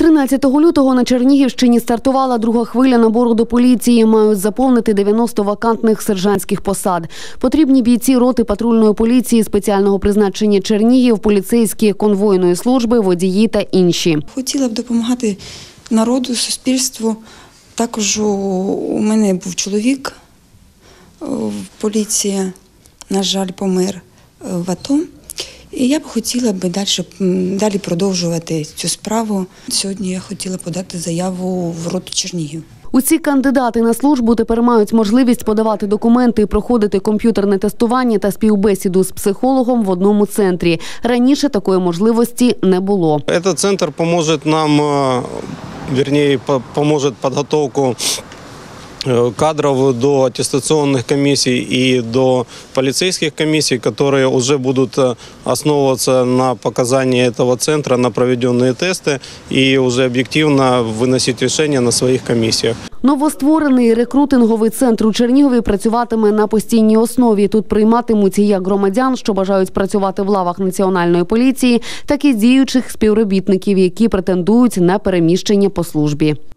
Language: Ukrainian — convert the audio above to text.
13 лютого на Чернігівщині стартувала друга хвиля набору до поліції. Мають заповнити 90 вакантних сержантських посад. Потрібні бійці роти патрульної поліції спеціального призначення Чернігів, поліцейські конвойної служби, водії та інші. Хотіла б допомагати народу, суспільству. Також у мене був чоловік в поліції, на жаль, помер в АТО. І я б хотіла далі продовжувати цю справу. Сьогодні я хотіла подати заяву в роту Чернігів. Усі кандидати на службу тепер мають можливість подавати документи і проходити комп'ютерне тестування та співбесіду з психологом в одному центрі. Раніше такої можливості не було. Цей центр допоможе нам, поможет підготовку кадров до аттестационных комиссий и до полицейских комиссий, которые уже будут основываться на показании этого центра, на проведенные тесты и уже объективно выносить решения на своих комиссиях. Новостворений рекрутинговий центр у Чернігові працюватиме на постійній основі. Тут прийматимуть як громадян, що бажають працювати в лавах Національної поліції, так і діючих співробітників, які претендують на переміщення по службі.